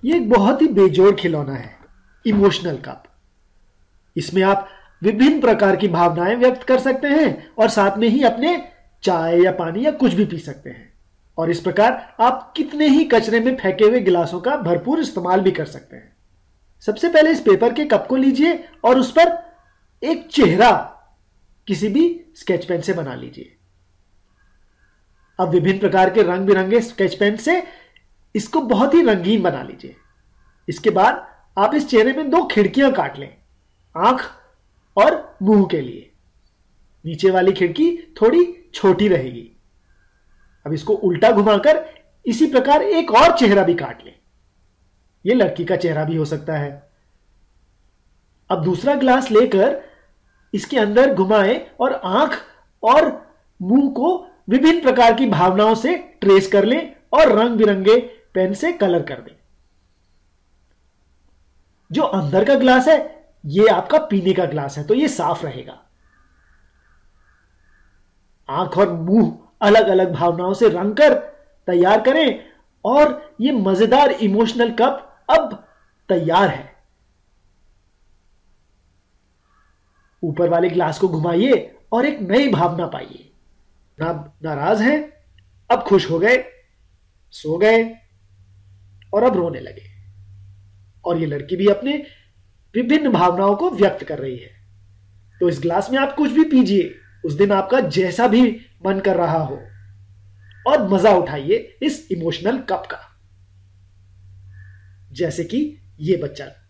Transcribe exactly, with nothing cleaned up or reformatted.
ये एक बहुत ही बेजोड़ खिलौना है, इमोशनल कप। इसमें आप विभिन्न प्रकार की भावनाएं व्यक्त कर सकते हैं और साथ में ही अपने चाय या पानी या कुछ भी पी सकते हैं। और इस प्रकार आप कितने ही कचरे में फेंके हुए गिलासों का भरपूर इस्तेमाल भी कर सकते हैं। सबसे पहले इस पेपर के कप को लीजिए और उस पर एक चेहरा किसी भी स्केच पेन से बना लीजिए। अब विभिन्न प्रकार के रंग बिरंगे स्केच पेन से इसको बहुत ही रंगीन बना लीजिए। इसके बाद आप इस चेहरे में दो खिड़कियां काट लें, आंख और मुंह के लिए। नीचे वाली खिड़की थोड़ी छोटी रहेगी। अब इसको उल्टा घुमाकर इसी प्रकार एक और चेहरा भी काट लें। यह लड़की का चेहरा भी हो सकता है। अब दूसरा ग्लास लेकर इसके अंदर घुमाएं और आंख और मुंह को विभिन्न प्रकार की भावनाओं से ट्रेस कर लें और रंग बिरंगे पेन से कलर कर दें। जो अंदर का ग्लास है यह आपका पीने का ग्लास है, तो यह साफ रहेगा। आंख और मुंह अलग अलग भावनाओं से रंग कर तैयार करें और यह मजेदार इमोशनल कप अब तैयार है। ऊपर वाले ग्लास को घुमाइए और एक नई भावना पाइए। आप नाराज हैं, अब खुश हो गए, सो गए और अब रोने लगे। और ये लड़की भी अपने विभिन्न भावनाओं को व्यक्त कर रही है। तो इस ग्लास में आप कुछ भी पीजिए, उस दिन आपका जैसा भी मन कर रहा हो, और मजा उठाइए इस इमोशनल कप का, जैसे कि ये बच्चा